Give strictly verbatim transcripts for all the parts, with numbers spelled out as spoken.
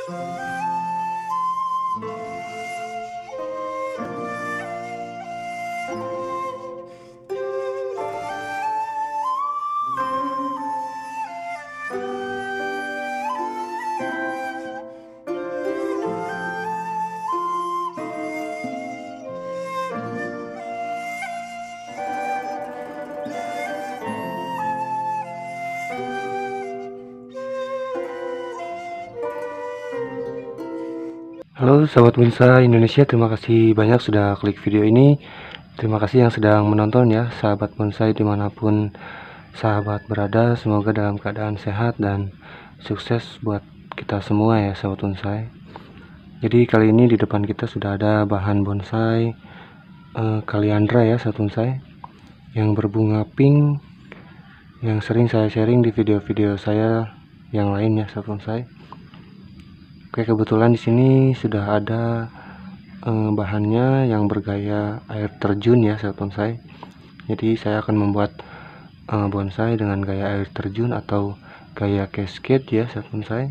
Halo sahabat bonsai Indonesia, terima kasih banyak sudah klik video ini. Terima kasih yang sedang menonton ya, sahabat bonsai dimanapun sahabat berada. Semoga dalam keadaan sehat dan sukses buat kita semua ya sahabat bonsai. Jadi kali ini di depan kita sudah ada bahan bonsai eh, Kaliandra ya sahabat bonsai, yang berbunga pink, yang sering saya sharing di video-video saya yang lain ya sahabat bonsai. Oke, kebetulan di sini sudah ada eh, bahannya yang bergaya air terjun ya sahabat bonsai. Jadi saya akan membuat eh, bonsai dengan gaya air terjun atau gaya cascade ya sahabat bonsai,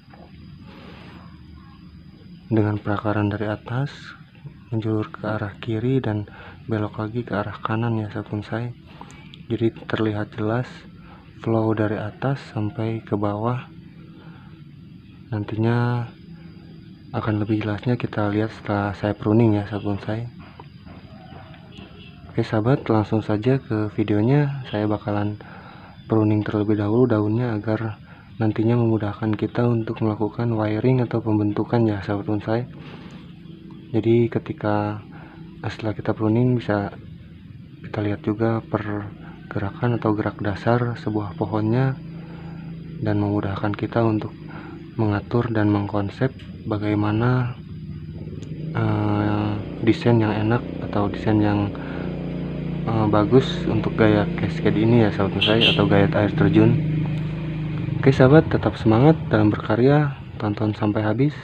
dengan perakaran dari atas menjulur ke arah kiri dan belok lagi ke arah kanan ya sahabat bonsai. Jadi terlihat jelas flow dari atas sampai ke bawah. Nantinya akan lebih jelasnya kita lihat setelah saya pruning ya sahabat bonsai. Oke sahabat, langsung saja ke videonya. Saya bakalan pruning terlebih dahulu daunnya agar nantinya memudahkan kita untuk melakukan wiring atau pembentukan ya sahabat bonsai. Jadi ketika setelah kita pruning bisa kita lihat juga pergerakan atau gerak dasar sebuah pohonnya, dan memudahkan kita untuk mengatur dan mengkonsep bagaimana uh, desain yang enak atau desain yang uh, bagus untuk gaya cascade ini ya sahabat bonsai, atau gaya air terjun. Oke sahabat, tetap semangat dalam berkarya, tonton sampai habis.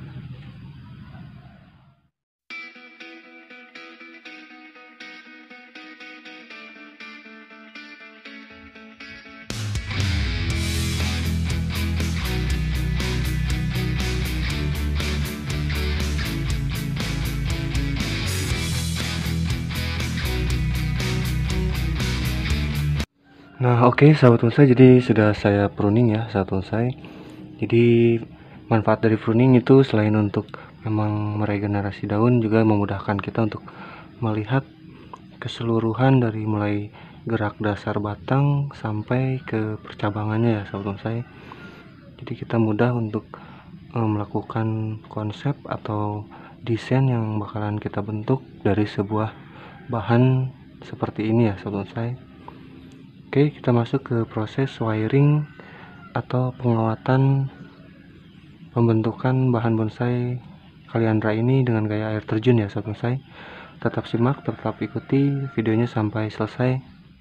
Nah oke okay, sahabat bonsai, jadi sudah saya pruning ya sahabat bonsai. Jadi manfaat dari pruning itu selain untuk memang meregenerasi daun, juga memudahkan kita untuk melihat keseluruhan dari mulai gerak dasar batang sampai ke percabangannya ya sahabat bonsai. Jadi kita mudah untuk eh, melakukan konsep atau desain yang bakalan kita bentuk dari sebuah bahan seperti ini ya sahabat bonsai. Oke, kita masuk ke proses wiring atau pengawatan pembentukan bahan bonsai Kaliandra ini dengan gaya air terjun ya sahabat bonsai. Tetap simak, tetap ikuti videonya sampai selesai.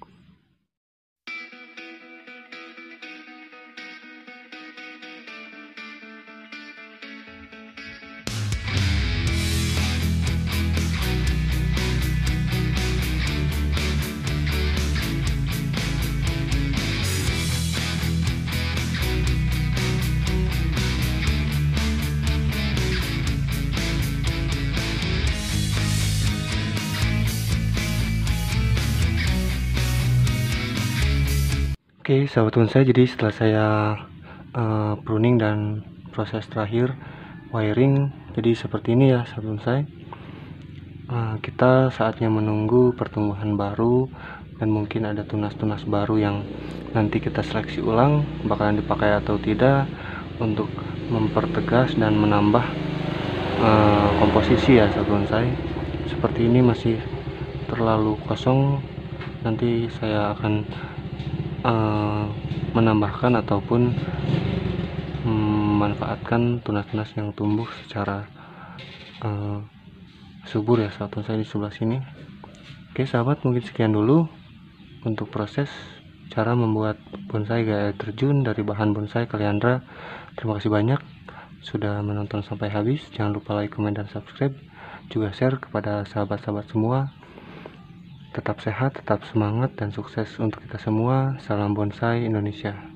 Oke sahabat bonsai, jadi setelah saya uh, pruning dan proses terakhir wiring, jadi seperti ini ya sahabat bonsai. Uh, kita saatnya menunggu pertumbuhan baru, dan mungkin ada tunas-tunas baru yang nanti kita seleksi ulang bakalan dipakai atau tidak untuk mempertegas dan menambah uh, komposisi ya sahabat bonsai. Seperti ini masih terlalu kosong, nanti saya akan Uh, menambahkan ataupun memanfaatkan tunas-tunas yang tumbuh secara uh, subur ya sahabat bonsai di sebelah sini. Oke sahabat, mungkin sekian dulu untuk proses cara membuat bonsai gaya terjun dari bahan bonsai Kaliandra. Terima kasih banyak sudah menonton sampai habis. Jangan lupa like, komen, dan subscribe, juga share kepada sahabat-sahabat semua. Tetap sehat, tetap semangat, dan sukses untuk kita semua. Salam bonsai Indonesia.